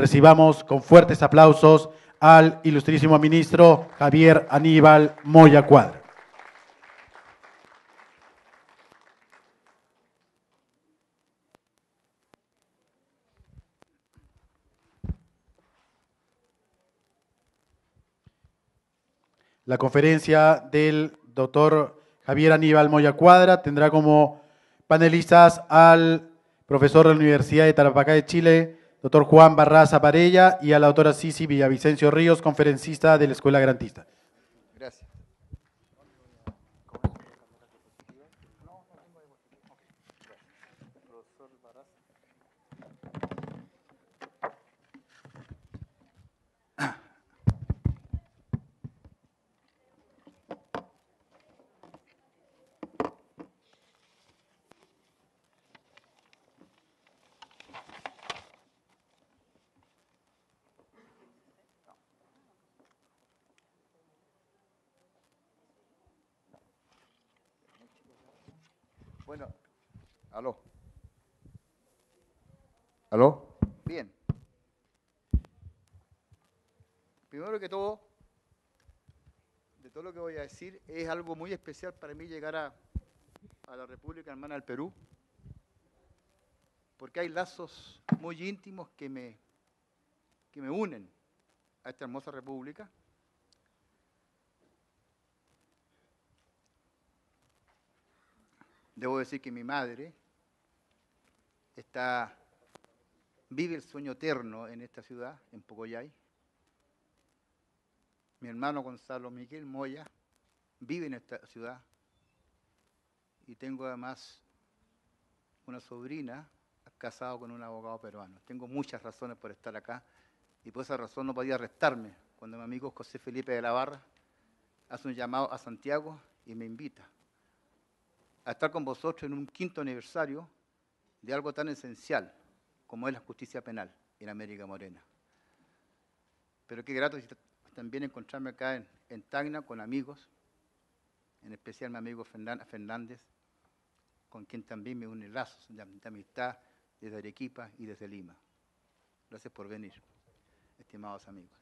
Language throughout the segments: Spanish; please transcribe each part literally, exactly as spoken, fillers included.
recibamos con fuertes aplausos al ilustrísimo ministro Javier Aníbal Moya Cuadra. La conferencia del doctor Javier Aníbal Moya Cuadra tendrá como panelistas al profesor de la Universidad de Tarapacá de Chile, doctor Juan Barraza Parella, y a la doctora Sisi Villavicencio Ríos, conferencista de la Escuela Grantista. Gracias. Bueno, aló. ¿Aló? Bien. Primero que todo, de todo lo que voy a decir, es algo muy especial para mí llegar a, a la República Hermana del Perú, porque hay lazos muy íntimos que me, que me unen a esta hermosa república. Debo decir que mi madre está, vive el sueño eterno en esta ciudad, en Pocoyay. Mi hermano Gonzalo Miguel Moya vive en esta ciudad. Y tengo además una sobrina casada con un abogado peruano. Tengo muchas razones por estar acá y por esa razón no podía restarme cuando mi amigo José Felipe de la Barra hace un llamado a Santiago y me invita a estar con vosotros en un quinto aniversario de algo tan esencial como es la justicia penal en América Morena. Pero qué grato también encontrarme acá en, en Tacna con amigos, en especial mi amigo Fernández, con quien también me unen lazos de amistad desde Arequipa y desde Lima. Gracias por venir, estimados amigos.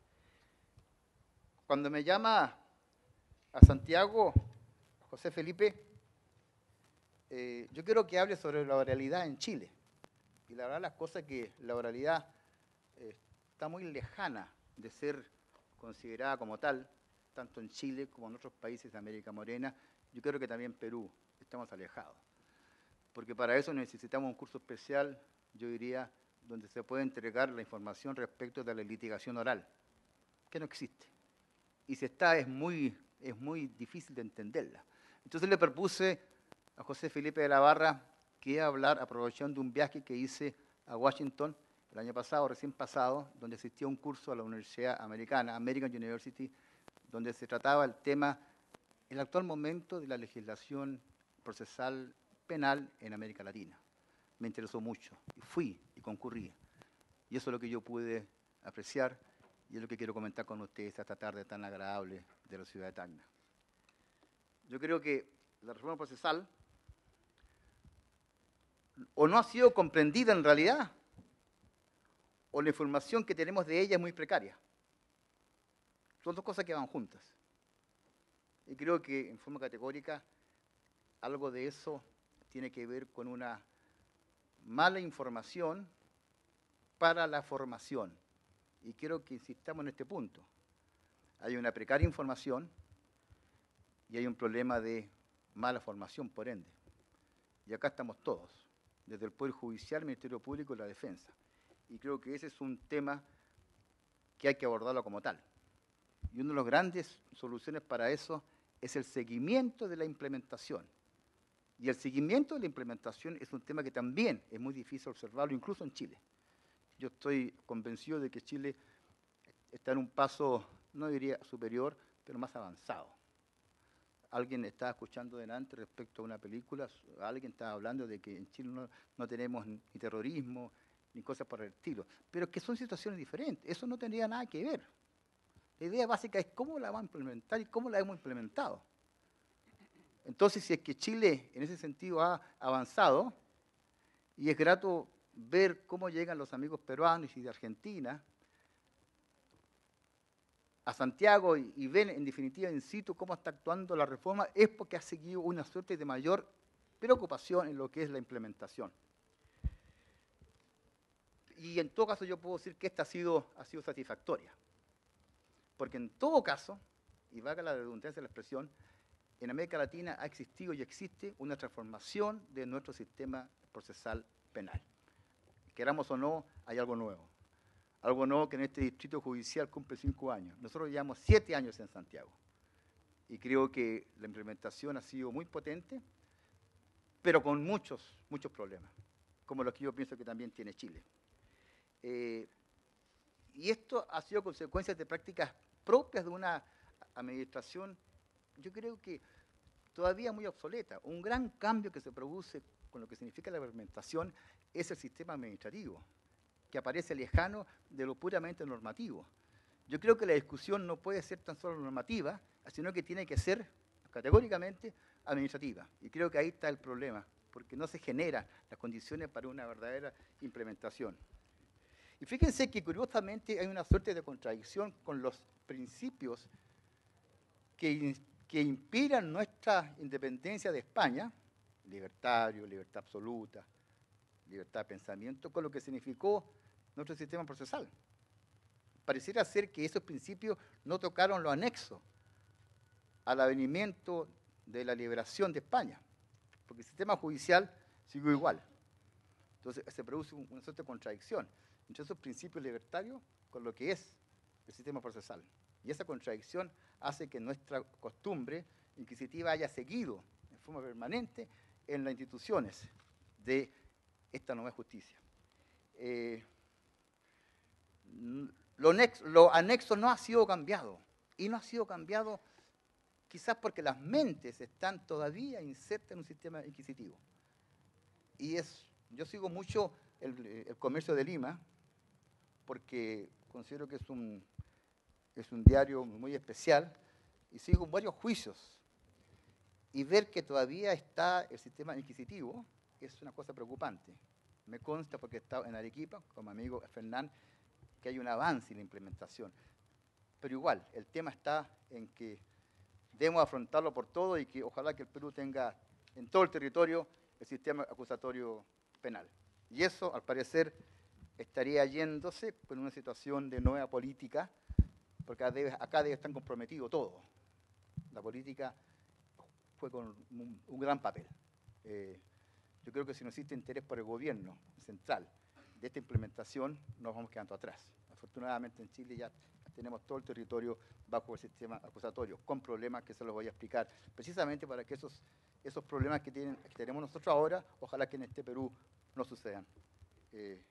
Cuando me llama a Santiago, José Felipe, Eh, yo quiero que hable sobre la oralidad en Chile. Y la verdad las cosas que la oralidad eh, está muy lejana de ser considerada como tal, tanto en Chile como en otros países de América Morena. Yo creo que también en Perú estamos alejados. Porque para eso necesitamos un curso especial, yo diría, donde se puede entregar la información respecto de la litigación oral, que no existe. Y si está, es muy, es muy difícil de entenderla. Entonces le propuse a José Felipe de la Barra que iba a hablar aprovechando un viaje que hice a Washington el año pasado, recién pasado, donde asistí a un curso a la Universidad Americana, American University, donde se trataba el tema, el actual momento de la legislación procesal penal en América Latina. Me interesó mucho, y fui y concurrí. Y eso es lo que yo pude apreciar, y es lo que quiero comentar con ustedes esta tarde tan agradable de la ciudad de Tacna. Yo creo que la reforma procesal o no ha sido comprendida en realidad, o la información que tenemos de ella es muy precaria. Son dos cosas que van juntas. Y creo que en forma categórica algo de eso tiene que ver con una mala información para la formación. Y quiero que insistamos en este punto. Hay una precaria información y hay un problema de mala formación, por ende. Y acá estamos todos, desde el Poder Judicial, el Ministerio Público y la Defensa. Y creo que ese es un tema que hay que abordarlo como tal. Y una de las grandes soluciones para eso es el seguimiento de la implementación. Y el seguimiento de la implementación es un tema que también es muy difícil observarlo, incluso en Chile. Yo estoy convencido de que Chile está en un paso, no diría superior, pero más avanzado. Alguien estaba escuchando delante respecto a una película, alguien estaba hablando de que en Chile no, no tenemos ni terrorismo, ni cosas por el estilo, pero que son situaciones diferentes, eso no tendría nada que ver. La idea básica es cómo la vamos a implementar y cómo la hemos implementado. Entonces, si es que Chile en ese sentido ha avanzado, y es grato ver cómo llegan los amigos peruanos y de Argentina a Santiago y, y ven en definitiva in situ cómo está actuando la reforma, es porque ha seguido una suerte de mayor preocupación en lo que es la implementación. Y en todo caso yo puedo decir que esta ha sido, ha sido satisfactoria. Porque en todo caso, y valga la redundancia de la expresión, en América Latina ha existido y existe una transformación de nuestro sistema procesal penal. Queramos o no, hay algo nuevo. Algo nuevo que en este distrito judicial cumple cinco años. Nosotros llevamos siete años en Santiago. Y creo que la implementación ha sido muy potente, pero con muchos, muchos problemas, como los que yo pienso que también tiene Chile. Eh, y esto ha sido consecuencia de prácticas propias de una administración, yo creo que todavía muy obsoleta. Un gran cambio que se produce con lo que significa la implementación es el sistema administrativo, que aparece lejano de lo puramente normativo. Yo creo que la discusión no puede ser tan solo normativa, sino que tiene que ser categóricamente administrativa. Y creo que ahí está el problema, porque no se generan las condiciones para una verdadera implementación. Y fíjense que curiosamente hay una suerte de contradicción con los principios que, que inspiran nuestra independencia de España, libertario, libertad absoluta, libertad de pensamiento, con lo que significó nuestro sistema procesal. Pareciera ser que esos principios no tocaron lo anexo al advenimiento de la liberación de España, porque el sistema judicial siguió igual. Entonces se produce una suerte de contradicción entre esos principios libertarios con lo que es el sistema procesal. Y esa contradicción hace que nuestra costumbre inquisitiva haya seguido en forma permanente en las instituciones de esta nueva justicia. Eh, lo, nex, lo anexo no ha sido cambiado, y no ha sido cambiado quizás porque las mentes están todavía insertas en un sistema inquisitivo. Y es, yo sigo mucho el, el Comercio de Lima, porque considero que es un, es un diario muy especial, y sigo varios juicios. Y ver que todavía está el sistema inquisitivo es una cosa preocupante. Me consta, porque he estado en Arequipa, con mi amigo Fernán, que hay un avance en la implementación. Pero igual, el tema está en que debemos afrontarlo por todo y que ojalá que el Perú tenga en todo el territorio el sistema acusatorio penal. Y eso, al parecer, estaría yéndose con una situación de nueva política, porque acá debe, acá debe estar comprometido todo. La política fue con un, un gran papel. Eh, yo creo que si no existe interés por el gobierno central de esta implementación, nos vamos quedando atrás. Afortunadamente en Chile ya tenemos todo el territorio bajo el sistema acusatorio, con problemas que se los voy a explicar, precisamente para que esos, esos problemas que, tienen, que tenemos nosotros ahora, ojalá que en este Perú no sucedan. Eh,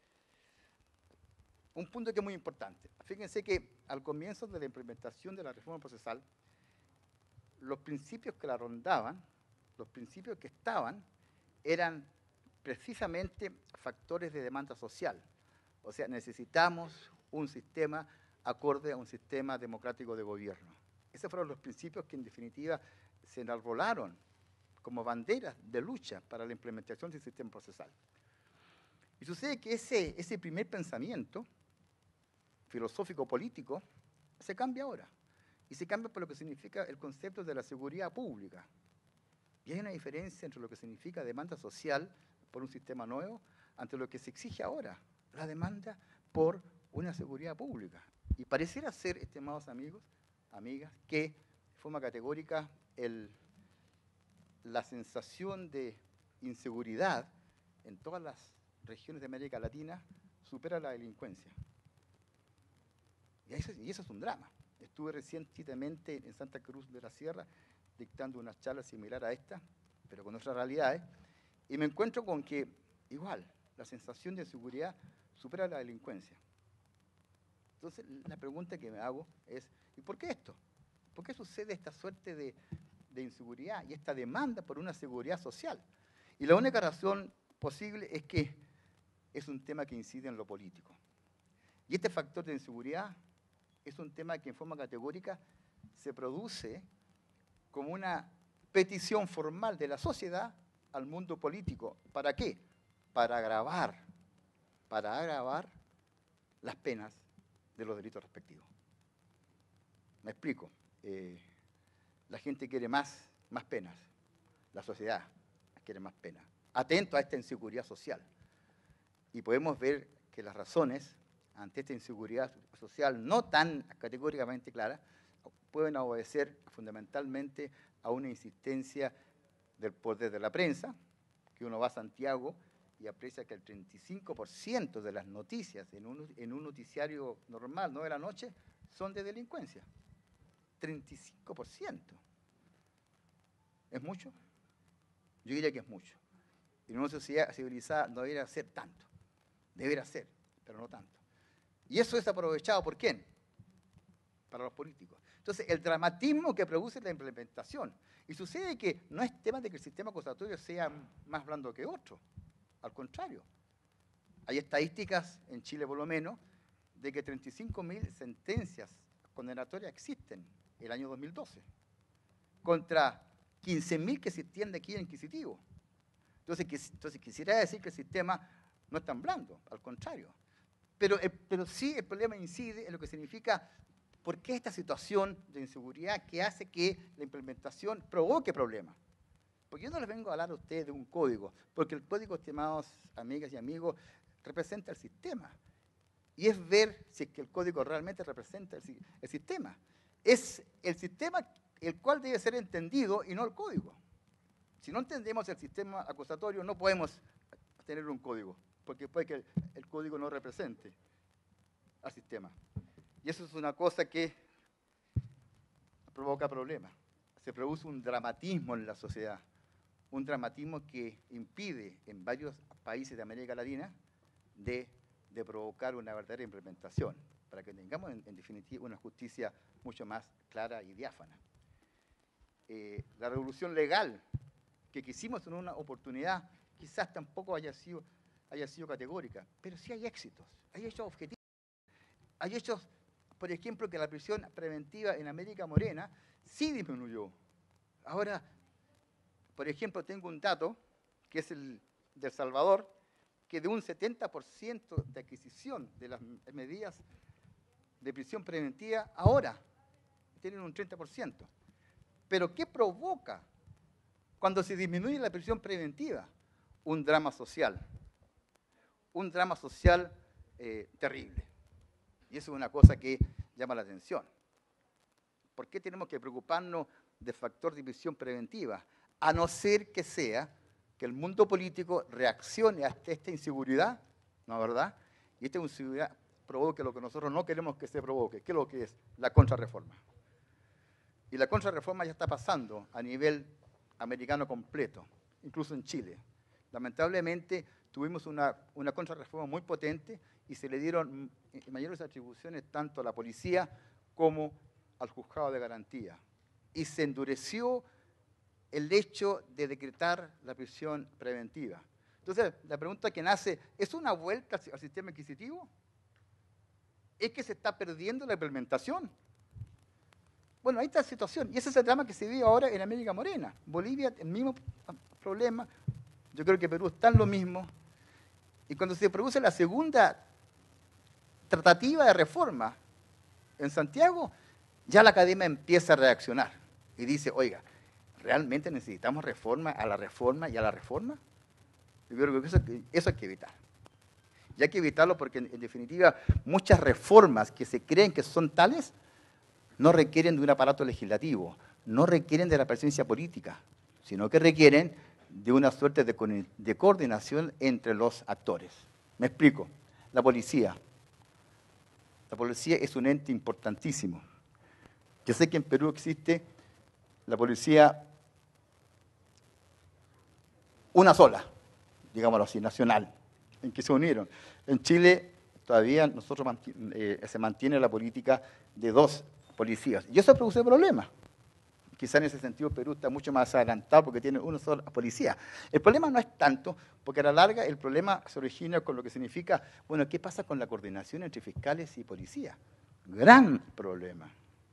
un punto que es muy importante. Fíjense que al comienzo de la implementación de la reforma procesal, los principios que la rondaban, los principios que estaban, eran precisamente factores de demanda social. O sea, necesitamos un sistema acorde a un sistema democrático de gobierno. Esos fueron los principios que en definitiva se enarbolaron como banderas de lucha para la implementación del sistema procesal. Y sucede que ese, ese primer pensamiento filosófico-político se cambia ahora. Y se cambia por lo que significa el concepto de la seguridad pública. Y hay una diferencia entre lo que significa demanda social por un sistema nuevo ante lo que se exige ahora, la demanda por una seguridad pública. Y pareciera ser, estimados amigos, amigas, que de forma categórica el, la sensación de inseguridad en todas las regiones de América Latina supera la delincuencia. Y eso, y eso es un drama. Estuve recientemente en Santa Cruz de la Sierra dictando una charla similar a esta, pero con otras realidades, y me encuentro con que, igual, la sensación de inseguridad supera la delincuencia. Entonces, la pregunta que me hago es, ¿y por qué esto? ¿Por qué sucede esta suerte de, de inseguridad y esta demanda por una seguridad social? Y la única razón posible es que es un tema que incide en lo político. Y este factor de inseguridad es un tema que en forma categórica se produce como una petición formal de la sociedad al mundo político. ¿Para qué? Para agravar para agravar las penas de los delitos respectivos. Me explico. Eh, la gente quiere más, más penas. La sociedad quiere más penas. Atento a esta inseguridad social. Y podemos ver que las razones ante esta inseguridad social no tan categóricamente clara pueden obedecer fundamentalmente a una insistencia del poder de la prensa, que uno va a Santiago y aprecia que el treinta y cinco por ciento de las noticias en un, en un noticiario normal, no de la noche, son de delincuencia. treinta y cinco por ciento. ¿Es mucho? Yo diría que es mucho. En una sociedad civilizada no debería ser tanto. Debería ser, pero no tanto. Y eso es aprovechado ¿por quién? Para los políticos. Entonces, el dramatismo que produce la implementación. Y sucede que no es tema de que el sistema acusatorio sea más blando que otro. Al contrario. Hay estadísticas, en Chile por lo menos, de que treinta y cinco mil sentencias condenatorias existen el año dos mil doce, contra quince mil que existían de aquí en inquisitivo. Entonces, que, entonces, quisiera decir que el sistema no es tan blando, al contrario. Pero, eh, pero sí el problema incide en lo que significa por qué esta situación de inseguridad que hace que la implementación provoque problemas. Porque yo no les vengo a hablar a ustedes de un código, porque el código, estimados amigas y amigos, representa el sistema. Y es ver si es que el código realmente representa el, el sistema. Es el sistema el cual debe ser entendido y no el código. Si no entendemos el sistema acusatorio, no podemos tener un código, porque puede que el, el código no represente al sistema. Y eso es una cosa que provoca problemas. Se produce un dramatismo en la sociedad, un dramatismo que impide en varios países de América Latina de, de provocar una verdadera implementación, para que tengamos en, en definitiva una justicia mucho más clara y diáfana. Eh, la revolución legal que quisimos en una oportunidad quizás tampoco haya sido, haya sido categórica, pero sí hay éxitos, hay hechos objetivos. Hay hechos, por ejemplo, que la prisión preventiva en América Morena sí disminuyó. Ahora, por ejemplo, tengo un dato, que es el de El Salvador, que de un setenta por ciento de adquisición de las medidas de prisión preventiva, ahora tienen un treinta por ciento. Pero ¿qué provoca cuando se disminuye la prisión preventiva? Un drama social. Un drama social eh, terrible. Y eso es una cosa que llama la atención. ¿Por qué tenemos que preocuparnos del factor de prisión preventiva? A no ser que sea que el mundo político reaccione a esta inseguridad, ¿no es verdad? Y esta inseguridad provoque lo que nosotros no queremos que se provoque. ¿Qué es lo que es? La contrarreforma. Y la contrarreforma ya está pasando a nivel americano completo, incluso en Chile. Lamentablemente tuvimos una, una contrarreforma muy potente y se le dieron mayores atribuciones tanto a la policía como al juzgado de garantía. Y se endureció el hecho de decretar la prisión preventiva. Entonces, la pregunta que nace, ¿es una vuelta al sistema inquisitivo? ¿Es que se está perdiendo la implementación? Bueno, ahí está la situación. Y ese es el drama que se vive ahora en América Morena. Bolivia, el mismo problema. Yo creo que Perú está en lo mismo. Y cuando se produce la segunda tratativa de reforma en Santiago, ya la academia empieza a reaccionar y dice, oiga, ¿realmente necesitamos reforma a la reforma y a la reforma? Yo creo que eso, eso hay que evitar. Y hay que evitarlo porque, en, en definitiva, muchas reformas que se creen que son tales no requieren de un aparato legislativo, no requieren de la presencia política, sino que requieren de una suerte de, de coordinación entre los actores. Me explico. La policía. La policía es un ente importantísimo. Yo sé que en Perú existe la policía una sola, digámoslo así, nacional, en que se unieron. En Chile todavía nosotros eh, se mantiene la política de dos policías. Y eso produce problemas. Quizá en ese sentido Perú está mucho más adelantado porque tiene una sola policía. El problema no es tanto, porque a la larga el problema se origina con lo que significa, bueno, ¿qué pasa con la coordinación entre fiscales y policía? Gran problema.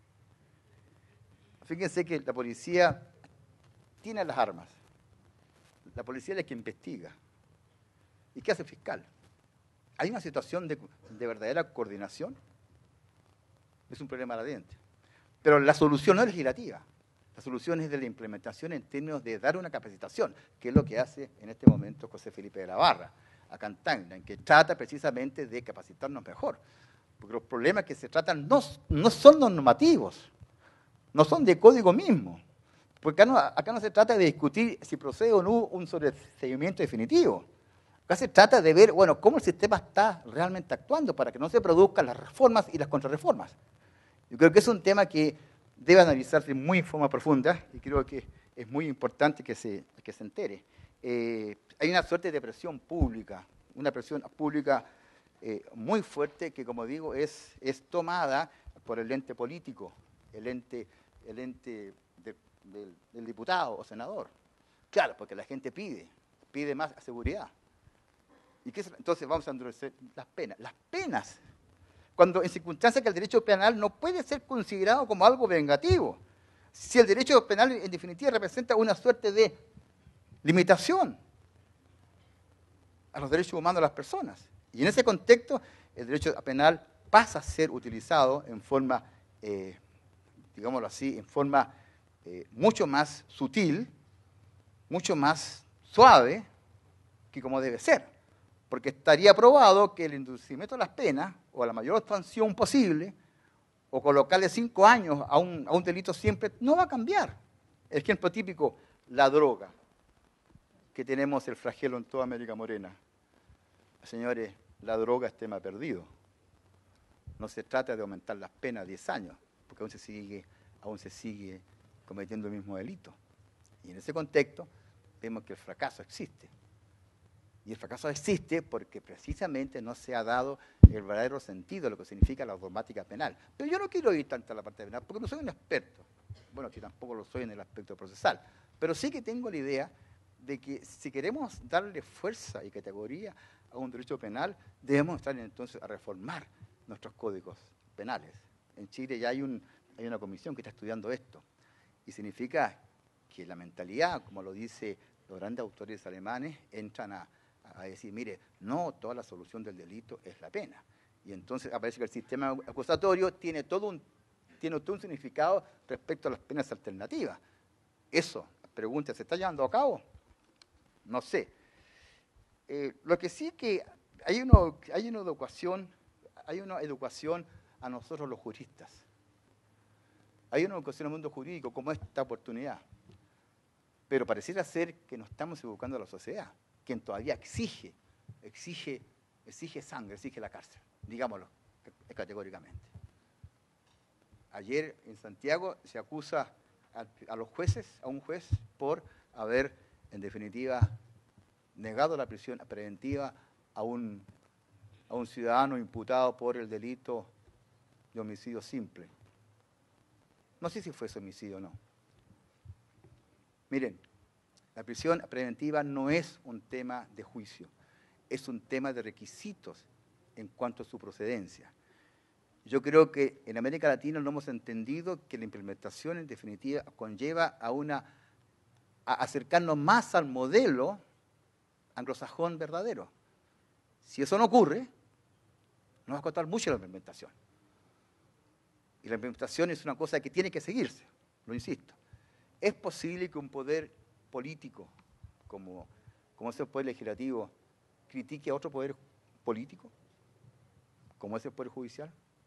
Fíjense que la policía tiene las armas. La policía es la que investiga. ¿Y qué hace el fiscal? ¿hay una situación de, de verdadera coordinación? Es un problema latente. Pero la solución no es legislativa. La solución es de la implementación en términos de dar una capacitación, que es lo que hace en este momento José Felipe de la Barra, acá en Tacna, en que trata precisamente de capacitarnos mejor. Porque los problemas que se tratan no, no son normativos, no son de código mismo. Porque acá no, acá no se trata de discutir si procede o no un sobreseimiento definitivo. Acá se trata de ver, bueno, cómo el sistema está realmente actuando para que no se produzcan las reformas y las contrarreformas. Yo creo que es un tema que debe analizarse muy en forma profunda y creo que es muy importante que se, que se entere. Eh, hay una suerte de presión pública, una presión pública eh, muy fuerte que, como digo, es, es tomada por el ente político, el ente, el ente de, del, del diputado o senador. Claro, porque la gente pide, pide más seguridad. ¿Y qué es? Entonces vamos a endurecer las penas. Las penas, cuando en circunstancias que el derecho penal no puede ser considerado como algo vengativo. Si el derecho penal, en definitiva, representa una suerte de limitación a los derechos humanos de las personas. Y en ese contexto, el derecho penal pasa a ser utilizado en forma, eh, digámoslo así, en forma eh, mucho más sutil, mucho más suave que como debe ser. Porque estaría probado que el endurecimiento de las penas, o la mayor expansión posible, o colocarle cinco años a un, a un delito siempre, no va a cambiar. El ejemplo típico, la droga, que tenemos el flagelo en toda América Morena. Señores, la droga es tema perdido. No se trata de aumentar las penas a diez años, porque aún se sigue, aún se sigue cometiendo el mismo delito. Y en ese contexto vemos que el fracaso existe. Y el fracaso existe porque precisamente no se ha dado el verdadero sentido de lo que significa la dogmática penal. Pero yo no quiero ir tanto a la parte penal, porque no soy un experto. Bueno, que tampoco lo soy en el aspecto procesal. Pero sí que tengo la idea de que si queremos darle fuerza y categoría a un derecho penal, debemos estar entonces a reformar nuestros códigos penales. En Chile ya hay, un, hay una comisión que está estudiando esto. Y significa que la mentalidad, como lo dicen los grandes autores alemanes, entran a a decir, mire, no toda la solución del delito es la pena. Y entonces aparece que el sistema acusatorio tiene todo un, tiene todo un significado respecto a las penas alternativas. Eso, pregunta, ¿se está llevando a cabo? No sé. Eh, lo que sí es que hay, uno, hay una educación, hay una educación a nosotros los juristas. Hay una educación al mundo jurídico como esta oportunidad. Pero pareciera ser que no estamos educando a la sociedad, quien todavía exige, exige, exige sangre, exige la cárcel, digámoslo categóricamente. Ayer en Santiago se acusa a, a los jueces, a un juez, por haber, en definitiva, negado la prisión preventiva a un, a un ciudadano imputado por el delito de homicidio simple. No sé si fue ese homicidio o no. Miren, la prisión preventiva no es un tema de juicio, es un tema de requisitos en cuanto a su procedencia. Yo creo que en América Latina no hemos entendido que la implementación en definitiva conlleva a, una, a acercarnos más al modelo anglosajón verdadero. Si eso no ocurre, nos va a costar mucho la implementación. Y la implementación es una cosa que tiene que seguirse, lo insisto. ¿Es posible que un poder político, como, como es el poder legislativo, critique a otro poder político, como es el poder judicial?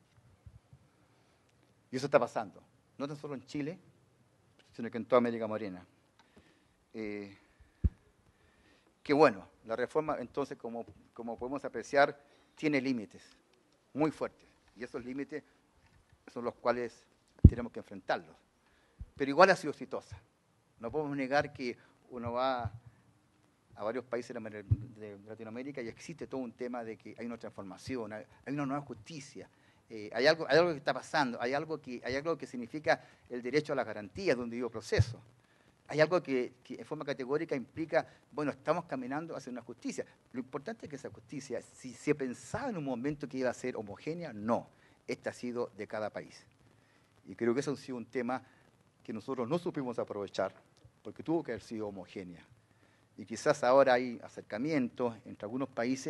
Y eso está pasando, no tan solo en Chile, sino que en toda América Morena. Eh, que bueno, la reforma entonces, como, como podemos apreciar, tiene límites muy fuertes, y esos límites son los cuales tenemos que enfrentarlos. Pero igual ha sido exitosa. No podemos negar que uno va a varios países de Latinoamérica y existe todo un tema de que hay una transformación, hay una nueva justicia, eh, hay, algo, hay algo que está pasando, hay algo que, hay algo que significa el derecho a las garantías de un debido proceso. Hay algo que, que en forma categórica implica, bueno, estamos caminando hacia una justicia. Lo importante es que esa justicia, si se pensaba en un momento que iba a ser homogénea, no. Esta ha sido de cada país. Y creo que eso ha sido un tema que nosotros no supimos aprovechar, porque tuvo que haber sido homogénea. Y quizás ahora hay acercamientos entre algunos países,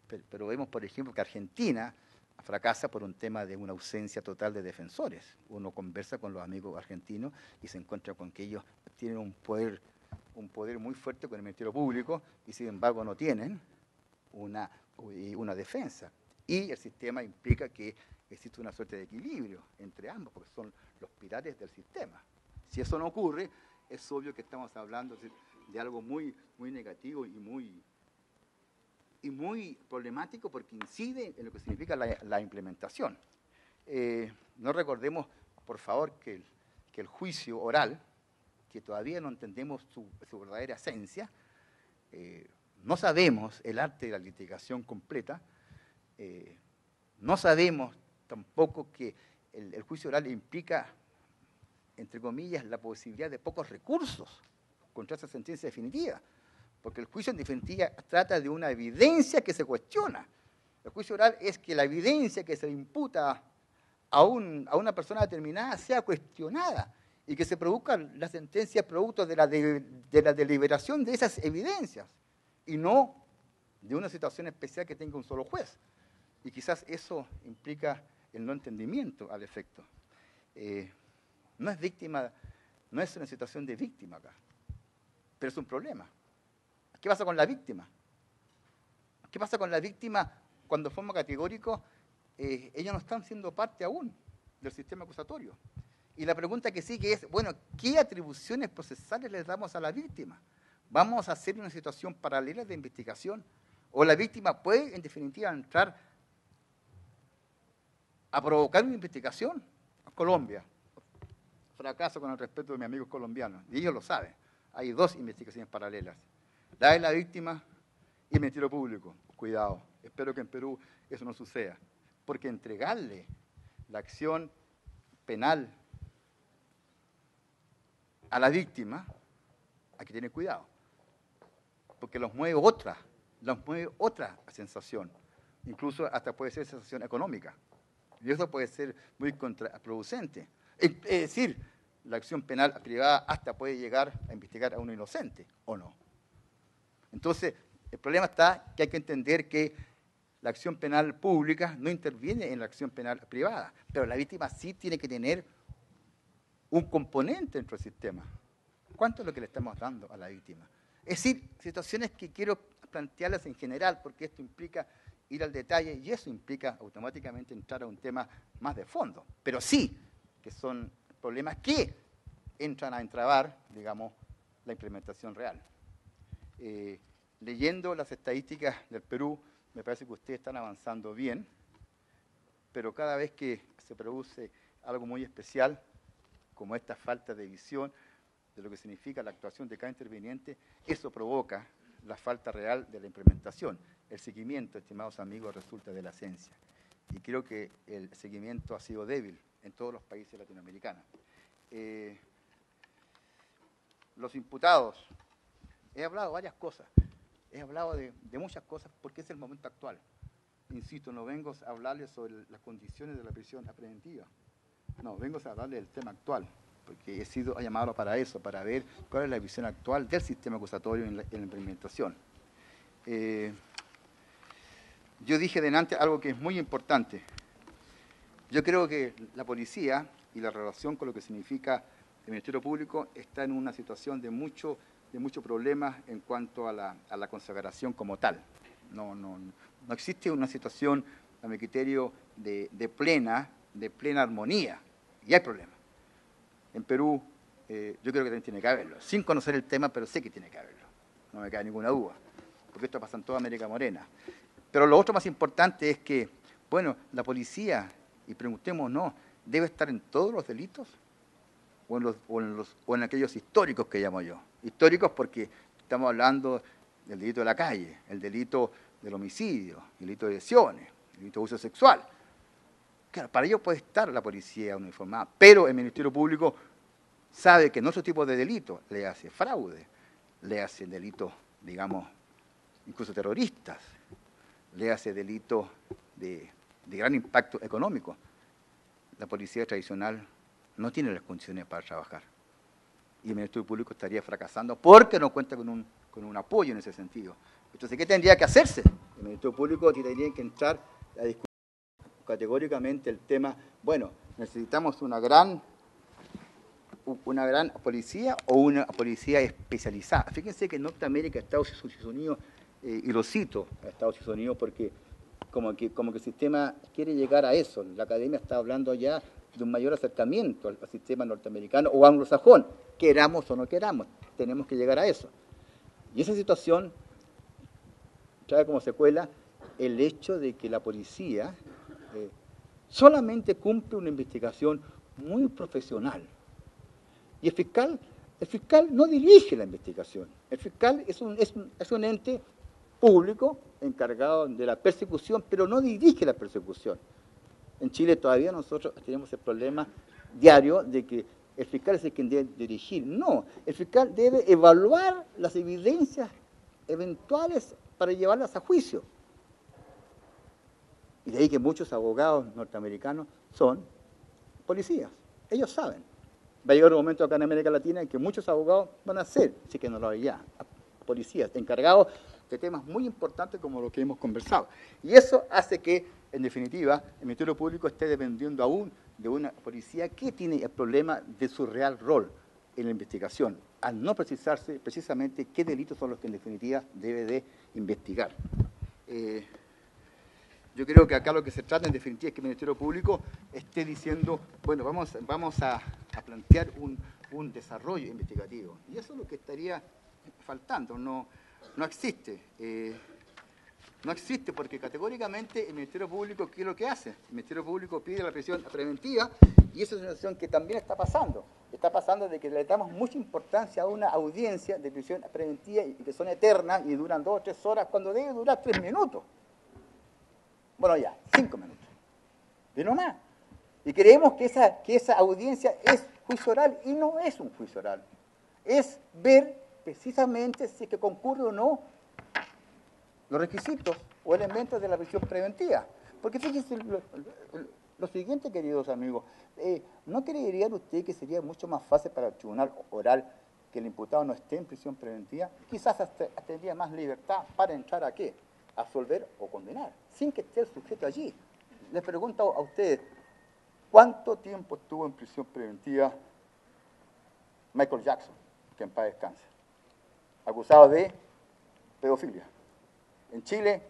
pero, pero vemos, por ejemplo, que Argentina fracasa por un tema de una ausencia total de defensores. Uno conversa con los amigos argentinos y se encuentra con que ellos tienen un poder, un poder muy fuerte con el Ministerio Público y sin embargo no tienen una, una defensa. Y el sistema implica que existe una suerte de equilibrio entre ambos, porque son los pilares del sistema. Si eso no ocurre, es obvio que estamos hablando de algo muy, muy negativo y muy, y muy problemático porque incide en lo que significa la, la implementación. Eh, no recordemos, por favor, que el, que el juicio oral, que todavía no entendemos su, su verdadera esencia, eh, no sabemos el arte de la litigación completa, eh, no sabemos tampoco que el, el juicio oral implica, entre comillas, la posibilidad de pocos recursos contra esa sentencia definitiva, porque el juicio en definitiva trata de una evidencia que se cuestiona. El juicio oral es que la evidencia que se le imputa a, un, a una persona determinada sea cuestionada y que se produzcan las sentencias producto de la, de, de la deliberación de esas evidencias y no de una situación especial que tenga un solo juez. Y quizás eso implica el no entendimiento al efecto. Eh, no es víctima, no es una situación de víctima acá, pero es un problema. ¿Qué pasa con la víctima? ¿Qué pasa con la víctima cuando de forma categórica eh, ellos no están siendo parte aún del sistema acusatorio? Y la pregunta que sigue es, bueno, ¿qué atribuciones procesales les damos a la víctima? ¿Vamos a hacer una situación paralela de investigación? ¿O la víctima puede, en definitiva, entrar a provocar una investigación? Colombia, fracaso con el respeto de mis amigos colombianos, y ellos lo saben. Hay dos investigaciones paralelas. La de la víctima y el Ministerio Público. Cuidado, espero que en Perú eso no suceda, porque entregarle la acción penal a la víctima hay que tener cuidado, porque los mueve otra, los mueve otra sensación, incluso hasta puede ser sensación económica, y eso puede ser muy contraproducente. Es decir, la acción penal privada hasta puede llegar a investigar a un inocente, ¿o no? Entonces, el problema está que hay que entender que la acción penal pública no interviene en la acción penal privada, pero la víctima sí tiene que tener un componente dentro del sistema. ¿Cuánto es lo que le estamos dando a la víctima? Es decir, situaciones que quiero plantearlas en general, porque esto implica ir al detalle y eso implica automáticamente entrar a un tema más de fondo, pero sí que son problemas que entran a entrabar, digamos, la implementación real. Eh, leyendo las estadísticas del Perú, me parece que ustedes están avanzando bien, pero cada vez que se produce algo muy especial, como esta falta de visión de lo que significa la actuación de cada interviniente, eso provoca la falta real de la implementación. El seguimiento, estimados amigos, resulta de la esencia. Y creo que el seguimiento ha sido débil en todos los países latinoamericanos. Eh, los imputados, he hablado de varias cosas, he hablado de, de muchas cosas porque es el momento actual. Insisto, no vengo a hablarles sobre las condiciones de la prisión preventiva, no, vengo a hablarles del tema actual, porque he sido llamado para eso, para ver cuál es la visión actual del sistema acusatorio en la, en la implementación. Eh, yo dije delante algo que es muy importante. Yo creo que la policía y la relación con lo que significa el Ministerio Público está en una situación de mucho, de mucho problemas en cuanto a la, a la consagración como tal. No, no, no existe una situación, a mi criterio, de, de, plena, de plena armonía, y hay problemas. En Perú, eh, yo creo que también tiene que haberlo, sin conocer el tema, pero sé que tiene que haberlo, no me cae ninguna duda, porque esto pasa en toda América Morena. Pero lo otro más importante es que, bueno, la policía, y preguntémonos, ¿debe estar en todos los delitos? O en, los, o, en los, o en aquellos históricos que llamo yo. Históricos porque estamos hablando del delito de la calle, el delito del homicidio, el delito de lesiones, el delito de uso sexual. Claro, para ello puede estar la policía uniformada, pero el Ministerio Público sabe que en otro tipo de delitos, le hace fraude, le hace delitos, digamos, incluso terroristas, le hace delitos de, de gran impacto económico. La policía tradicional no tiene las condiciones para trabajar. y el Ministerio Público estaría fracasando porque no cuenta con un, con un apoyo en ese sentido. Entonces, ¿qué tendría que hacerse? El Ministerio Público tendría que entrar a discutir categóricamente el tema, bueno, necesitamos una gran, una gran policía o una policía especializada. Fíjense que en Norteamérica, Estados Unidos, eh, y lo cito a Estados Unidos porque como que, como que el sistema quiere llegar a eso. La academia está hablando ya de un mayor acercamiento al, al sistema norteamericano o anglosajón, queramos o no queramos, tenemos que llegar a eso. Y esa situación trae como secuela el hecho de que la policía eh, solamente cumple una investigación muy profesional. Y el fiscal, el fiscal no dirige la investigación. El fiscal es un, es un, es un ente público encargado de la persecución, pero no dirige la persecución. En Chile todavía nosotros tenemos el problema diario de que el fiscal es el quien debe dirigir. No, el fiscal debe evaluar las evidencias eventuales para llevarlas a juicio. Y de ahí que muchos abogados norteamericanos son policías. Ellos saben. Va a llegar un momento acá en América Latina en que muchos abogados van a ser, sí que no lo hay ya, policías encargados de temas muy importantes como los que hemos conversado. Y eso hace que, en definitiva, el Ministerio Público esté dependiendo aún de una policía que tiene el problema de su real rol en la investigación, al no precisarse precisamente qué delitos son los que en definitiva debe de investigar. Eh, yo creo que acá lo que se trata en definitiva es que el Ministerio Público esté diciendo, bueno, vamos, vamos a, a plantear un, un desarrollo investigativo. Y eso es lo que estaría faltando, no, no existe. Eh, no existe porque categóricamente el Ministerio Público, ¿qué es lo que hace? El Ministerio Público pide la prisión preventiva y eso es una situación que también está pasando. Está pasando de que le damos mucha importancia a una audiencia de prisión preventiva y que son eternas y duran dos o tres horas cuando debe durar tres minutos. Bueno, ya, cinco minutos. Y no más. Y creemos que esa, que esa audiencia es juicio oral y no es un juicio oral. Es ver precisamente si es que concurre o no los requisitos o elementos de la prisión preventiva. Porque fíjense lo, lo, lo siguiente, queridos amigos, eh, ¿no creerían ustedes que sería mucho más fácil para el tribunal oral que el imputado no esté en prisión preventiva? Quizás hasta, hasta tendría más libertad para entrar a qué, a absolver o condenar, sin que esté el sujeto allí. Les pregunto a ustedes, ¿cuánto tiempo estuvo en prisión preventiva Michael Jackson, que en paz descanse, acusado de pedofilia? En Chile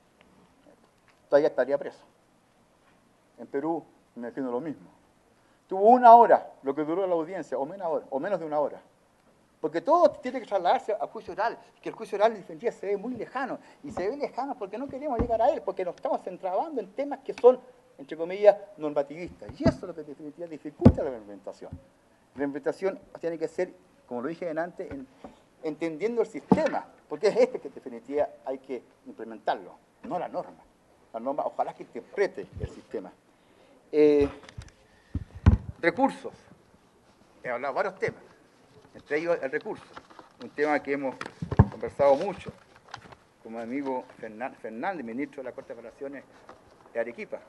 todavía estaría preso. En Perú me imagino lo mismo. Tuvo una hora, lo que duró la audiencia, o menos, hora, o menos de una hora. Porque todo tiene que trasladarse a juicio oral, que el juicio oral en definitiva se ve muy lejano. Y se ve lejano porque no queremos llegar a él, porque nos estamos entrabando en temas que son, entre comillas, normativistas. Y eso es lo que en definitiva dificulta la implementación. La implementación tiene que ser, como lo dije antes, en, entendiendo el sistema, porque es este que en definitiva hay que implementarlo, no la norma. La norma, ojalá que interprete el sistema. Eh, recursos. He hablado de varios temas, entre ellos el recurso, un tema que hemos conversado mucho con mi amigo Fernández, ministro de la Corte de Apelaciones de Arequipa.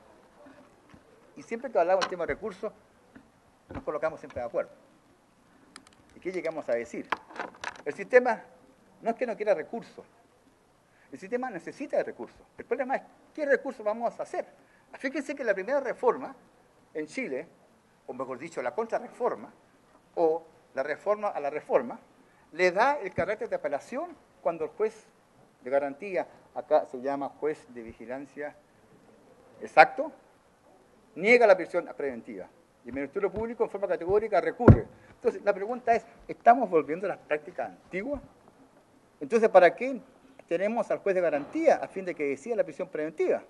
Y siempre que hablamos del tema de recursos, nos colocamos siempre de acuerdo. ¿Y qué llegamos a decir? El sistema no es que no quiera recursos, el sistema necesita de recursos. El problema es qué recursos vamos a hacer. Fíjense que la primera reforma en Chile, o mejor dicho, la contrarreforma, o la reforma a la reforma, le da el carácter de apelación cuando el juez de garantía, acá se llama juez de vigilancia exacto, niega la prisión preventiva. Y el Ministerio Público en forma categórica recurre. Entonces, la pregunta es, ¿estamos volviendo a las prácticas antiguas? Entonces, ¿para qué tenemos al juez de garantía a fin de que decida la prisión preventiva?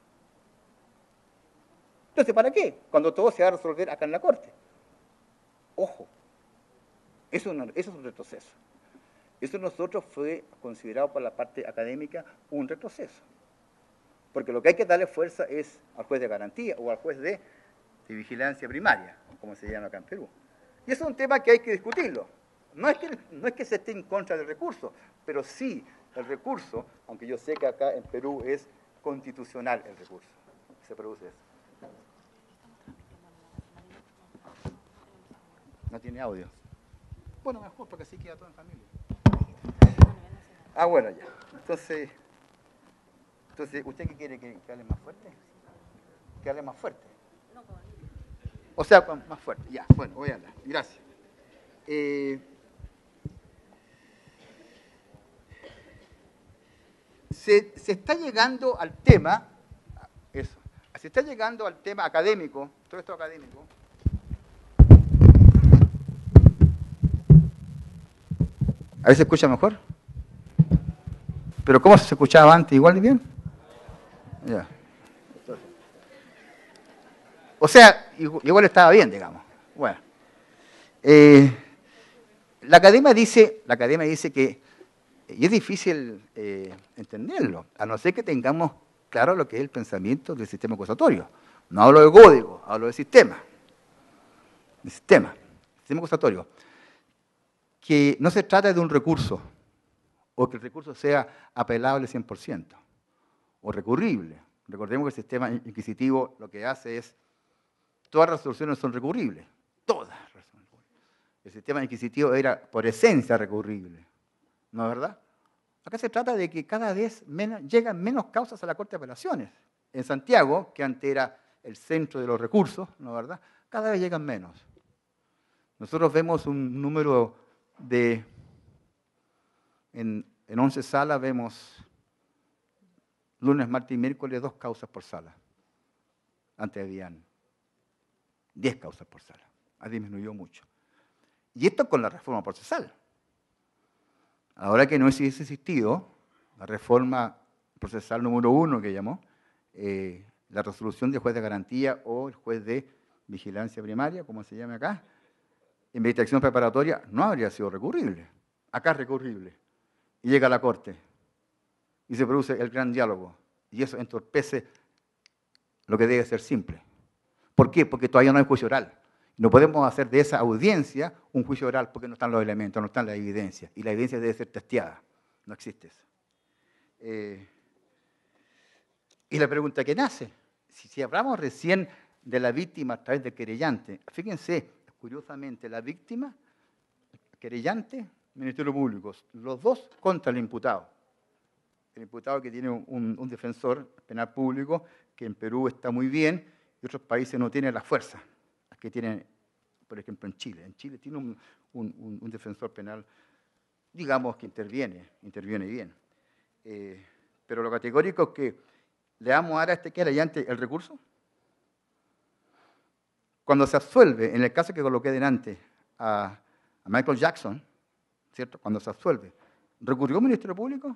Entonces, ¿para qué? Cuando todo se va a resolver acá en la Corte. Ojo, eso, no, eso es un retroceso. Eso nosotros fue considerado por la parte académica un retroceso. Porque lo que hay que darle fuerza es al juez de garantía o al juez de, de vigilancia primaria, como se llama acá en Perú. Y eso es un tema que hay que discutirlo. No es que, no es que se esté en contra del recurso, pero sí el recurso, aunque yo sé que acá en Perú es constitucional el recurso. Se produce eso. No tiene audio. Bueno, mejor, porque así queda todo en familia. Ah, bueno, ya. Entonces, entonces ¿usted qué quiere? ¿Que, que hable más fuerte? ¿Que hable más fuerte? O sea, más fuerte. Ya, bueno, voy a hablar. Gracias. Eh, se, se está llegando al tema, eso, se está llegando al tema académico, todo esto académico. A ver si se escucha mejor. Pero ¿cómo se escuchaba antes? ¿Igual de bien? Ya. O sea, igual estaba bien, digamos. Bueno. Eh, la academia dice, la academia dice que, y es difícil eh, entenderlo, a no ser que tengamos claro lo que es el pensamiento del sistema acusatorio. No hablo de código, hablo de sistema. De sistema. Sistema acusatorio. Que no se trata de un recurso, o que el recurso sea apelable cien por ciento, o recurrible. Recordemos que el sistema inquisitivo lo que hace es, todas las resoluciones son recurribles, todas. El sistema inquisitivo era por esencia recurrible, ¿no es verdad? Acá se trata de que cada vez menos, llegan menos causas a la Corte de Apelaciones. En Santiago, que antes era el centro de los recursos, ¿no es verdad? Cada vez llegan menos. Nosotros vemos un número de, en, en once salas vemos lunes, martes y miércoles dos causas por sala. Antes habían diez causas por sala. Ha disminuido mucho. Y esto con la reforma procesal. Ahora que no hubiese existido la reforma procesal número uno que llamó, eh, la resolución del juez de garantía o el juez de vigilancia primaria, como se llama acá, investigación preparatoria, no habría sido recurrible. Acá es recurrible. Y llega a la Corte. Y se produce el gran diálogo. Y eso entorpece lo que debe ser simple. ¿Por qué? Porque todavía no hay juicio oral. No podemos hacer de esa audiencia un juicio oral porque no están los elementos, no están las evidencias. Y la evidencia debe ser testeada. No existe eso. Eh, y la pregunta que nace, si, si hablamos recién de la víctima a través del querellante, fíjense, curiosamente, la víctima, el querellante, Ministerio Público, los dos contra el imputado. El imputado que tiene un, un defensor penal público, que en Perú está muy bien, y otros países no tienen la fuerza que tienen, por ejemplo, en Chile. En Chile tiene un, un, un defensor penal, digamos, que interviene, interviene bien. Eh, pero lo categórico es que le damos ahora a este querellante el recurso. Cuando se absuelve, en el caso que coloqué delante a, a Michael Jackson, ¿cierto? Cuando se absuelve, ¿recurrió al Ministerio Público?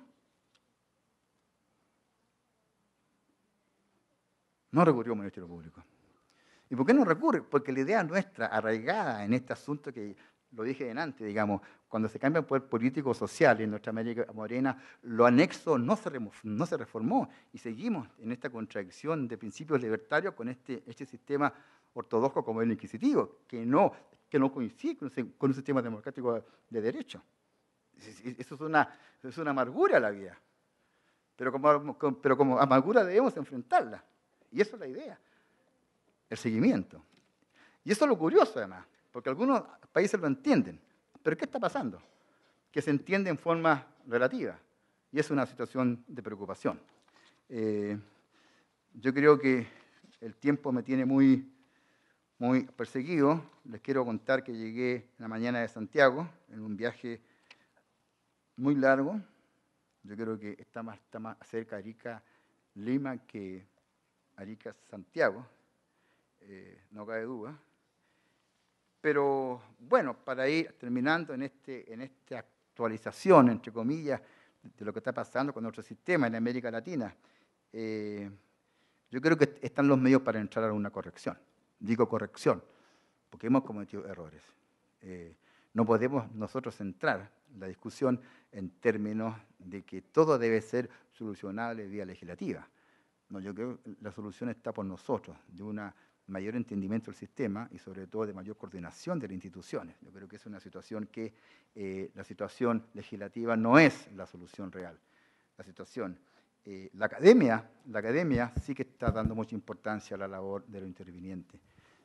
No recurrió al Ministerio Público. ¿Y por qué no recurre? Porque la idea nuestra, arraigada en este asunto que lo dije antes, digamos, cuando se cambia el poder político o social en nuestra América Morena, lo anexo no se, no se reformó y seguimos en esta contradicción de principios libertarios con este, este sistema ortodoxo como el inquisitivo, que no, que no coincide con, con un sistema democrático de derecho. Eso es una, es una amargura a la vida. Pero como, pero como amargura debemos enfrentarla. Y eso es la idea. El seguimiento. Y eso es lo curioso, además, porque algunos países lo entienden. ¿Pero qué está pasando? Que se entiende en forma relativa. Y es una situación de preocupación. Eh, yo creo que el tiempo me tiene muy, muy perseguido. Les quiero contar que llegué en la mañana de Santiago, en un viaje muy largo. Yo creo que está más, está más cerca de Arica-Lima que Arica-Santiago. Eh, no cabe duda. Pero bueno, para ir terminando en, este, en esta actualización, entre comillas, de lo que está pasando con nuestro sistema en América Latina, eh, yo creo que están los medios para entrar a una corrección. Digo corrección, porque hemos cometido errores. Eh, no podemos nosotros centrar la discusión en términos de que todo debe ser solucionable vía legislativa. No, yo creo que la solución está por nosotros, de una mayor entendimiento del sistema y sobre todo de mayor coordinación de las instituciones. Yo creo que es una situación que eh, la situación legislativa no es la solución real. La situación, eh, la academia, la academia sí que está dando mucha importancia a la labor de los intervinientes.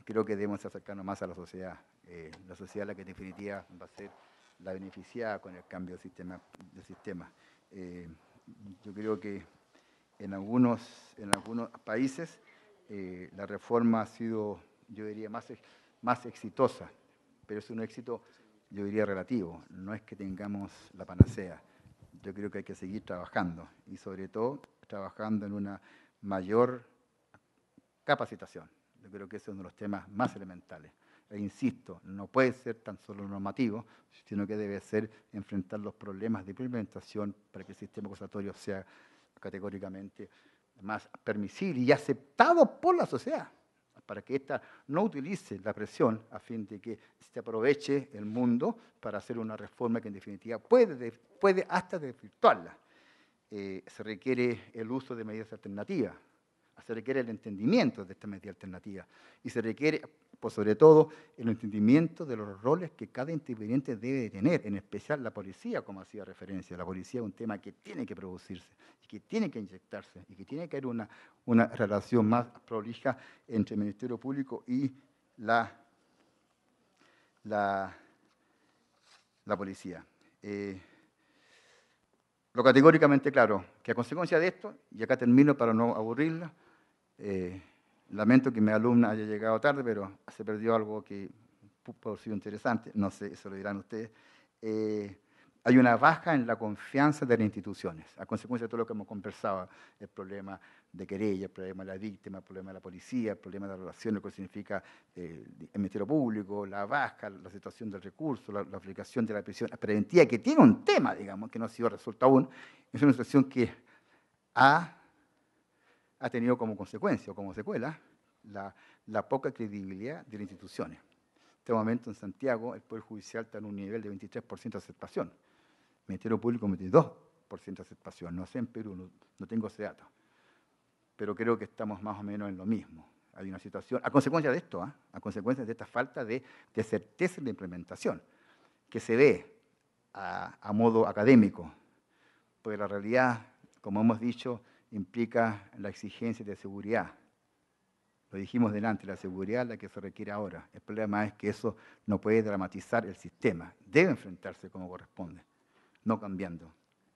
creo que debemos acercarnos más a la sociedad. Eh, la sociedad la que en definitiva va a ser la beneficiada con el cambio de sistema. De sistema. Eh, yo creo que en algunos, en algunos países eh, la reforma ha sido, yo diría, más, más exitosa, pero es un éxito, yo diría, relativo. No es que tengamos la panacea. Yo creo que hay que seguir trabajando y sobre todo trabajando en una mayor capacitación. Yo creo que ese es uno de los temas más elementales. E insisto, no puede ser tan solo normativo, sino que debe ser enfrentar los problemas de implementación para que el sistema acusatorio sea categóricamente más permisible y aceptado por la sociedad, para que ésta no utilice la presión a fin de que se aproveche el mundo para hacer una reforma que en definitiva puede, puede hasta desvirtuarla. Eh, se requiere el uso de medidas alternativas, se requiere el entendimiento de esta medida alternativa y se requiere, por sobre todo, el entendimiento de los roles que cada interviniente debe tener, en especial la policía, como hacía referencia. La policía es un tema que tiene que producirse, y que tiene que inyectarse, y que tiene que haber una, una relación más prolija entre el Ministerio Público y la, la, la policía. Eh, lo categóricamente claro, que a consecuencia de esto, y acá termino para no aburrirla, Eh, lamento que mi alumna haya llegado tarde, pero se perdió algo que pudo haber sido interesante, no sé, eso lo dirán ustedes. Eh, hay una baja en la confianza de las instituciones, a consecuencia de todo lo que hemos conversado, el problema de querella, el problema de la víctima, el problema de la policía, el problema de la relación, lo que significa eh, el Ministerio Público, la baja, la situación del recurso, la, la aplicación de la prisión preventiva, que tiene un tema, digamos, que no ha sido resuelto aún, es una situación que ha ha tenido como consecuencia o como secuela la, la poca credibilidad de las instituciones. En este momento en Santiago el Poder Judicial está en un nivel de veintitrés por ciento de aceptación, el Ministerio Público veintidós por ciento de aceptación, no sé en Perú, no, no tengo ese dato, pero creo que estamos más o menos en lo mismo. Hay una situación, a consecuencia de esto, ¿eh? a consecuencia de esta falta de, de certeza en la implementación, que se ve a, a modo académico, porque la realidad, como hemos dicho, implica la exigencia de seguridad. Lo dijimos delante, la seguridad es la que se requiere ahora. El problema es que eso no puede dramatizar el sistema. Debe enfrentarse como corresponde, no cambiando.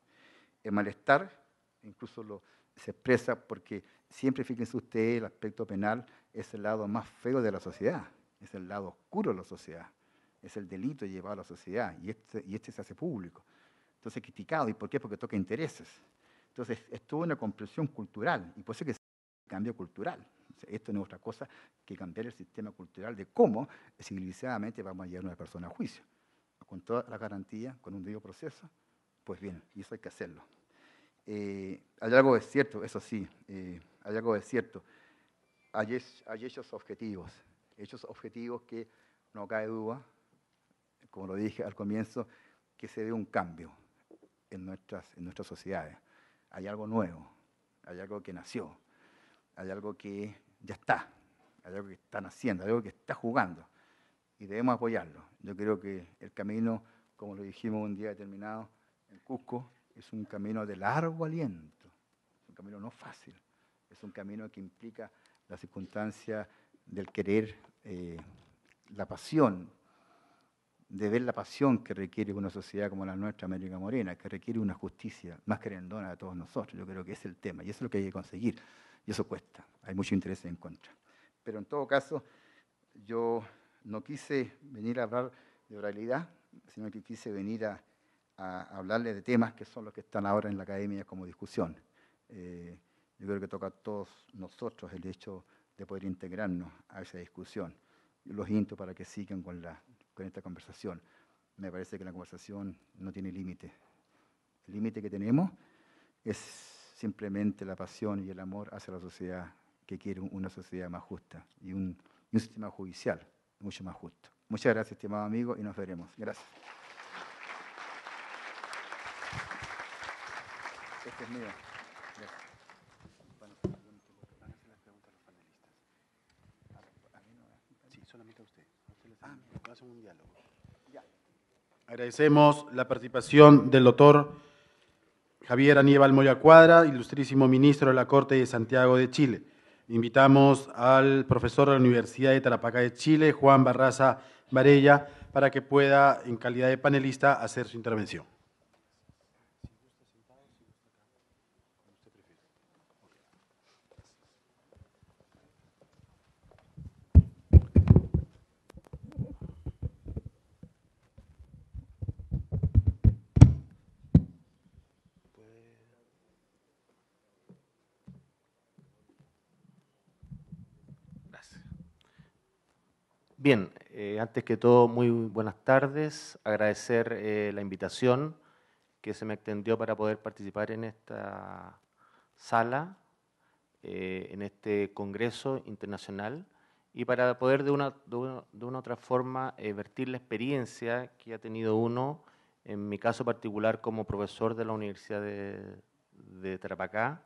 El malestar incluso lo, se expresa porque siempre, fíjense ustedes, el aspecto penal es el lado más feo de la sociedad, es el lado oscuro de la sociedad, es el delito llevado a la sociedad y este, y este se hace público. Entonces, criticado. ¿Y por qué? Porque toca intereses. Entonces, es toda una comprensión cultural, y por eso que es un cambio cultural. O sea, esto no es otra cosa que cambiar el sistema cultural de cómo civilizadamente vamos a llevar a una persona a juicio. Con toda la garantía, con un debido proceso, pues bien, y eso hay que hacerlo. Eh, hay algo de cierto, eso sí, eh, hay algo de cierto. Hay, hay hechos objetivos, hechos objetivos que no cabe duda, como lo dije al comienzo, que se ve un cambio en nuestras, en nuestras sociedades. Hay algo nuevo, hay algo que nació, hay algo que ya está, hay algo que están haciendo, hay algo que está jugando y debemos apoyarlo. Yo creo que el camino, como lo dijimos un día determinado en Cusco, es un camino de largo aliento, es un camino no fácil, es un camino que implica la circunstancia del querer, eh, la pasión, de ver la pasión que requiere una sociedad como la nuestra, América Morena, que requiere una justicia más querendona de todos nosotros. Yo creo que ese es el tema, y eso es lo que hay que conseguir, y eso cuesta, hay mucho interés en contra. Pero en todo caso, yo no quise venir a hablar de oralidad, sino que quise venir a, a hablarles de temas que son los que están ahora en la academia como discusión. Eh, yo creo que toca a todos nosotros el hecho de poder integrarnos a esa discusión. Yo los invito para que sigan con la con esta conversación. Me parece que la conversación no tiene límite. El límite que tenemos es simplemente la pasión y el amor hacia la sociedad que quiere una sociedad más justa y un, y un sistema judicial mucho más justo. Muchas gracias, estimado amigo, y nos veremos. Gracias. Este es mío. Gracias. Bueno, háganse las preguntas a los panelistas. A mí no, sí, solamente a usted. Ah, hacen un diálogo. Ya. Agradecemos la participación del doctor Javier Aníbal Moya Cuadra, ilustrísimo ministro de la Corte de Santiago de Chile. Invitamos al profesor de la Universidad de Tarapacá de Chile, Juan Barraza Varella, para que pueda, en calidad de panelista, hacer su intervención. Bien, eh, antes que todo, muy buenas tardes. Agradecer eh, la invitación que se me extendió para poder participar en esta sala, eh, en este congreso internacional, y para poder de una, de una, de una otra forma eh, vertir la experiencia que ha tenido uno, en mi caso particular como profesor de la Universidad de, de Tarapacá,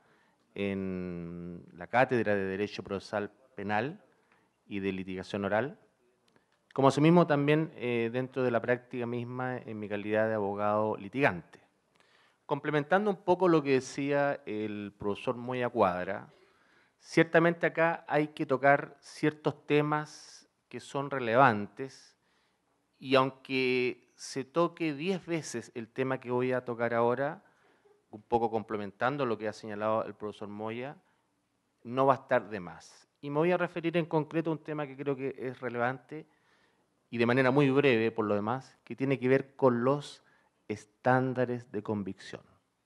en la Cátedra de Derecho Procesal Penal y de Litigación Oral, como asimismo también eh, dentro de la práctica misma en mi calidad de abogado litigante. Complementando un poco lo que decía el profesor Moya Cuadra, ciertamente acá hay que tocar ciertos temas que son relevantes y aunque se toque diez veces el tema que voy a tocar ahora, un poco complementando lo que ha señalado el profesor Moya, no va a estar de más. Y me voy a referir en concreto a un tema que creo que es relevante y de manera muy breve, por lo demás, que tiene que ver con los estándares de convicción.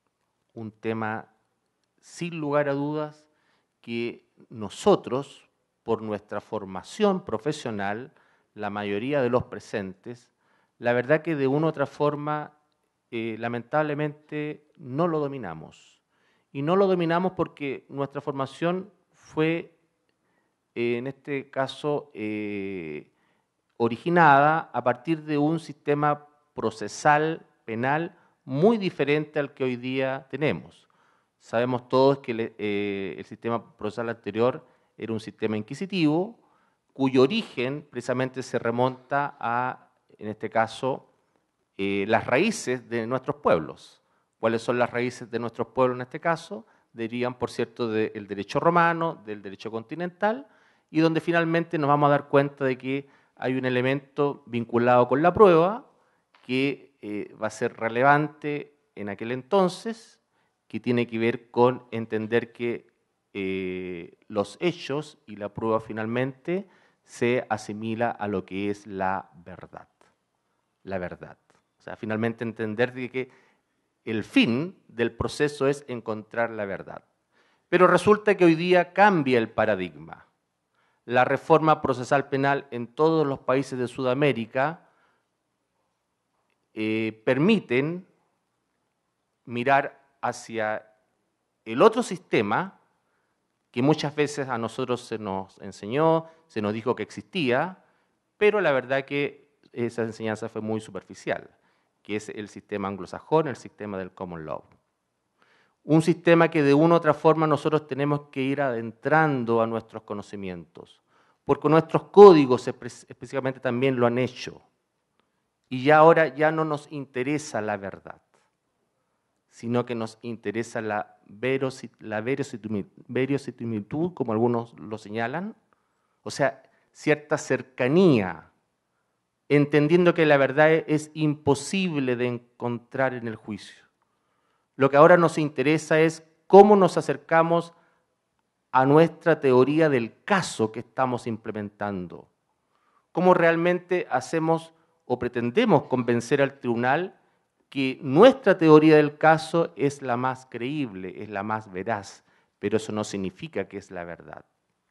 Un tema, sin lugar a dudas, que nosotros, por nuestra formación profesional, la mayoría de los presentes, la verdad que de una u otra forma, eh, lamentablemente, no lo dominamos. Y no lo dominamos porque nuestra formación fue, eh, en este caso, eh, originada a partir de un sistema procesal penal muy diferente al que hoy día tenemos. Sabemos todos que le, eh, el sistema procesal anterior era un sistema inquisitivo, cuyo origen precisamente se remonta a, en este caso, eh, las raíces de nuestros pueblos. ¿Cuáles son las raíces de nuestros pueblos en este caso? Derivan, por cierto, del derecho romano, del derecho continental, y donde finalmente nos vamos a dar cuenta de que hay un elemento vinculado con la prueba que eh, va a ser relevante en aquel entonces, que tiene que ver con entender que eh, los hechos y la prueba finalmente se asimila a lo que es la verdad. La verdad. O sea, finalmente entender de que el fin del proceso es encontrar la verdad. Pero resulta que hoy día cambia el paradigma. La reforma procesal penal en todos los países de Sudamérica eh, permiten mirar hacia el otro sistema que muchas veces a nosotros se nos enseñó, se nos dijo que existía, pero la verdad que esa enseñanza fue muy superficial, que es el sistema anglosajón, el sistema del common law. Un sistema que de una u otra forma nosotros tenemos que ir adentrando a nuestros conocimientos, porque nuestros códigos específicamente también lo han hecho. Y ya ahora ya no nos interesa la verdad, sino que nos interesa la verosimilitud, como algunos lo señalan, o sea, cierta cercanía, entendiendo que la verdad es imposible de encontrar en el juicio. Lo que ahora nos interesa es cómo nos acercamos a nuestra teoría del caso que estamos implementando. Cómo realmente hacemos o pretendemos convencer al tribunal que nuestra teoría del caso es la más creíble, es la más veraz, pero eso no significa que es la verdad.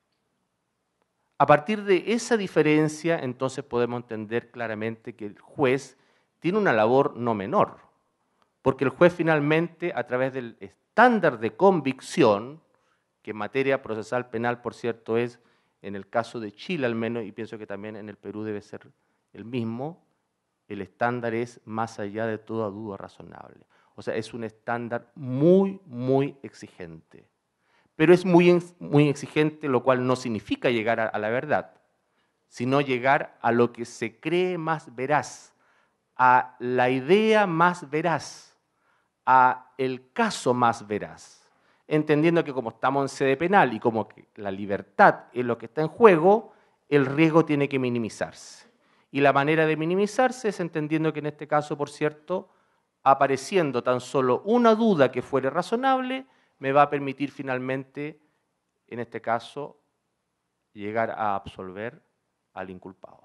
A partir de esa diferencia, entonces podemos entender claramente que el juez tiene una labor no menor, porque el juez finalmente, a través del estándar de convicción, que en materia procesal penal, por cierto, es, en el caso de Chile al menos, y pienso que también en el Perú debe ser el mismo, el estándar es más allá de toda duda razonable. O sea, es un estándar muy, muy exigente. Pero es muy, muy exigente, lo cual no significa llegar a, a la verdad, sino llegar a lo que se cree más veraz, a la idea más veraz, a el caso más veraz. entendiendo que como estamos en sede penal y como que la libertad es lo que está en juego, el riesgo tiene que minimizarse. Y la manera de minimizarse es entendiendo que en este caso, por cierto, apareciendo tan solo una duda que fuere razonable, me va a permitir finalmente, en este caso, llegar a absolver al inculpado.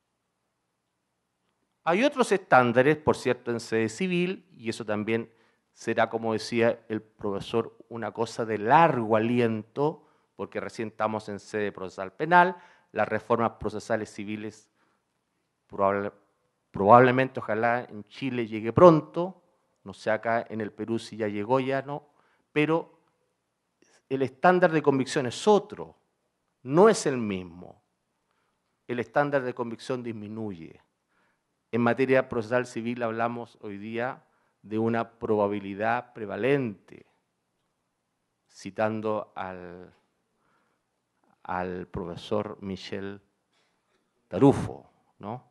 Hay otros estándares, por cierto, en sede civil, y eso también será, como decía el profesor, una cosa de largo aliento, porque recién estamos en sede procesal penal, las reformas procesales civiles probable, probablemente, ojalá en Chile llegue pronto, no sé acá en el Perú si ya llegó ya, no, pero el estándar de convicción es otro, no es el mismo. El estándar de convicción disminuye. En materia procesal civil hablamos hoy día de una probabilidad prevalente, citando al, al profesor Michel Tarufo, ¿no?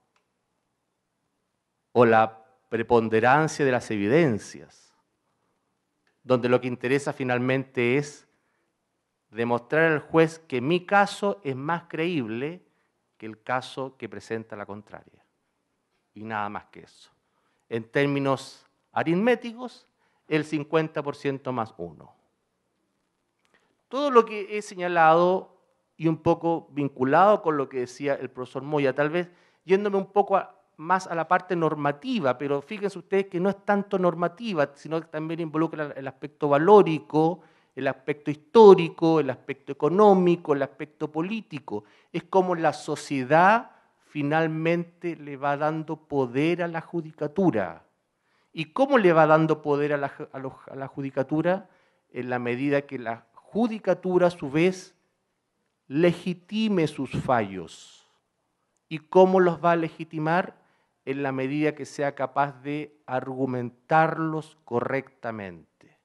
O la preponderancia de las evidencias, donde lo que interesa finalmente es demostrar al juez que mi caso es más creíble que el caso que presenta la contraria. Y nada más que eso. En términos aritméticos, el cincuenta por ciento más uno. Todo lo que he señalado y un poco vinculado con lo que decía el profesor Moya, tal vez yéndome un poco a, más a la parte normativa, pero fíjense ustedes que no es tanto normativa, sino que también involucra el aspecto valórico, el aspecto histórico, el aspecto económico, el aspecto político. Es como la sociedad finalmente le va dando poder a la judicatura. ¿Y cómo le va dando poder a la, a los, a la judicatura? En la medida que la judicatura, a su vez, legitime sus fallos. ¿Y cómo los va a legitimar? En la medida que sea capaz de argumentarlos correctamente.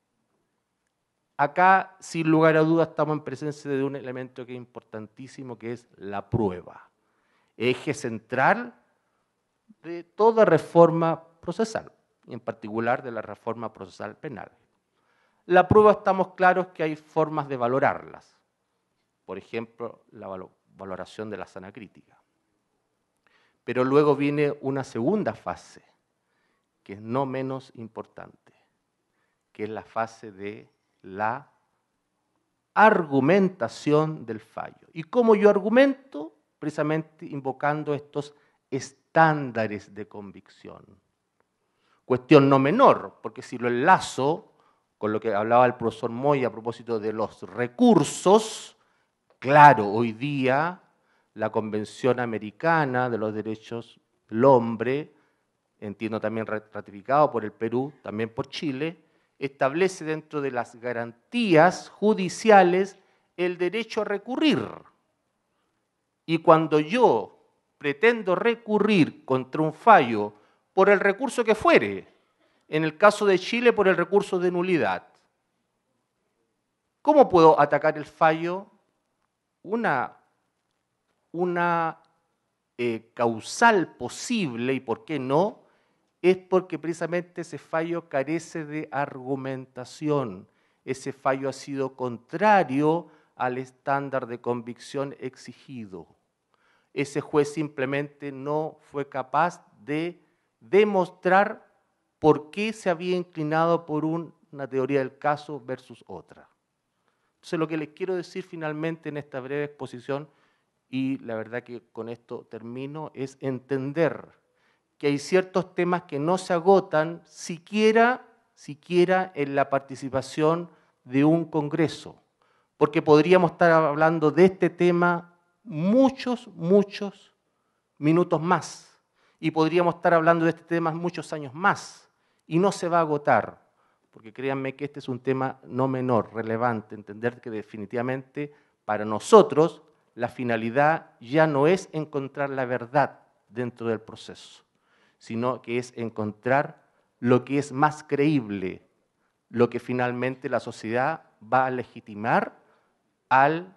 Acá, sin lugar a dudas, estamos en presencia de un elemento que es importantísimo, que es la prueba. Eje central de toda reforma procesal, y en particular de la reforma procesal penal. La prueba, estamos claros que hay formas de valorarlas. Por ejemplo, la valoración de la sana crítica. Pero luego viene una segunda fase, que es no menos importante, que es la fase de la argumentación del fallo. ¿Y cómo yo argumento? Precisamente invocando estos estándares de convicción. Cuestión no menor, porque si lo enlazo con lo que hablaba el profesor Moya a propósito de los recursos, claro, hoy día la Convención Americana de los Derechos del Hombre, entiendo también ratificado por el Perú, también por Chile, establece dentro de las garantías judiciales el derecho a recurrir. Y cuando yo pretendo recurrir contra un fallo por el recurso que fuere, en el caso de Chile por el recurso de nulidad, ¿cómo puedo atacar el fallo? Una, una eh, causal posible, y por qué no, es porque precisamente ese fallo carece de argumentación. Ese fallo ha sido contrario al estándar de convicción exigido. Ese juez simplemente no fue capaz de demostrar por qué se había inclinado por una teoría del caso versus otra. Entonces, lo que les quiero decir finalmente en esta breve exposición, y la verdad que con esto termino, es entender que hay ciertos temas que no se agotan siquiera, siquiera en la participación de un congreso, porque podríamos estar hablando de este tema muchos, muchos minutos más, y podríamos estar hablando de este tema muchos años más, y no se va a agotar, porque créanme que este es un tema no menor, relevante, entender que definitivamente para nosotros la finalidad ya no es encontrar la verdad dentro del proceso, sino que es encontrar lo que es más creíble, lo que finalmente la sociedad va a legitimar al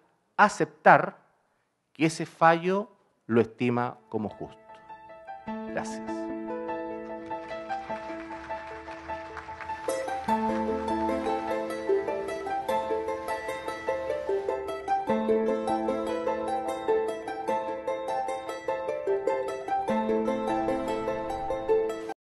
aceptar que ese fallo lo estima como justo. Gracias.